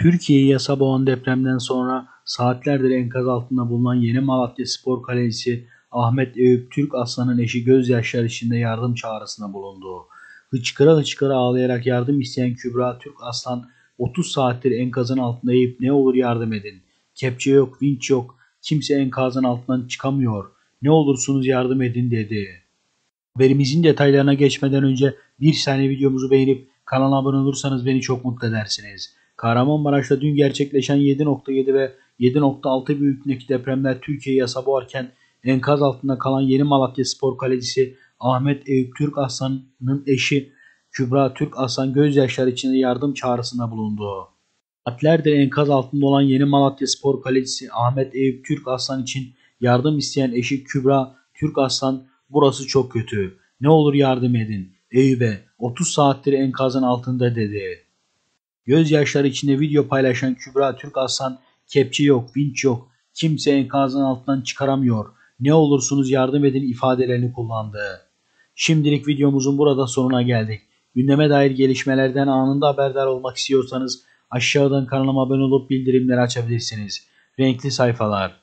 Türkiye'yi yasa boğan depremden sonra saatlerdir enkaz altında bulunan Yeni Malatyaspor kalecisi Ahmet Eyüp Türkaslan'ın eşi gözyaşları içinde yardım çağrısında bulundu. Hıçkıra hıçkıra ağlayarak yardım isteyen Kübra Türkaslan 30 saattir enkazın altında Eyüp ne olur yardım edin. Kepçe yok, vinç yok, kimse enkazın altından çıkamıyor. Ne olursunuz yardım edin dedi. Haberimizin detaylarına geçmeden önce bir saniye videomuzu beğenip kanala abone olursanız beni çok mutlu edersiniz. Kahramanmaraş'ta dün gerçekleşen 7.7 ve 7.6 büyüklüğündeki depremler Türkiye'yi yasa boğarken enkaz altında kalan Yeni Malatyaspor kalecisi Ahmet Eyüp Türkaslan'ın eşi Kübra Türkaslan gözyaşları içinde yardım çağrısında bulundu. Saatlerdir enkaz altında olan Yeni Malatyaspor kalecisi Ahmet Eyüp Türkaslan için yardım isteyen eşi Kübra Türkaslan burası çok kötü. Ne olur yardım edin. Eyüp'e 30 saattir enkazın altında dedi. Gözyaşları içinde video paylaşan Kübra Türkaslan kepçe yok, vinç yok. Kimse enkazın altından çıkaramıyor. Ne olursunuz yardım edin ifadelerini kullandı. Şimdilik videomuzun burada sonuna geldik. Gündeme dair gelişmelerden anında haberdar olmak istiyorsanız aşağıdan kanalıma abone olup bildirimleri açabilirsiniz. Renkli sayfalar.